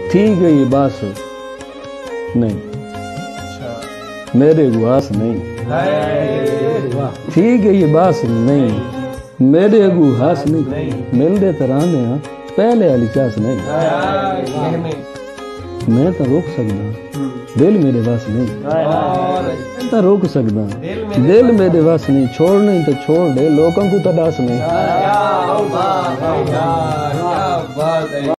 ठीक है ये बात नहीं, मेरे गुआस नहीं, ठीक है ये बात नहीं, मेरे अगू हास नहीं, मिल दे तराने पहले वाली चास नहीं, मैं तो रोक सकदा दिल मेरे वास नहीं, मैं तो रोक सकदा दिल मेरे वास नहीं, छोड़ नहीं तो छोड़ दे लोगों को तो दास नहीं।